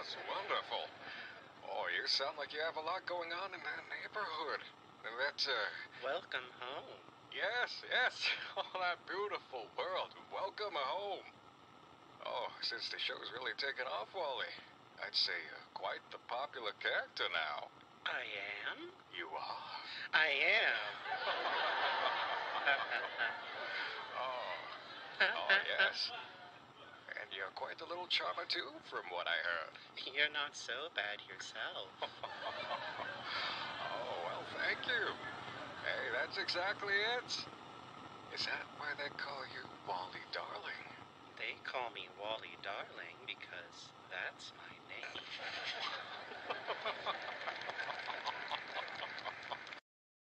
That's wonderful. Oh, you sound like you have a lot going on in that neighborhood. And Welcome home. yes, yes. Oh, that beautiful world. Welcome home. Oh, since the show's really taken off, Wally, I'd say quite the popular character now. I am? You are? I am. Oh, yes. And you're quite a little charmer, too, from what I heard. You're not so bad yourself. Oh, well, thank you. Hey, that's exactly it. Is that why they call you Wally Darling? They call me Wally Darling because that's my name.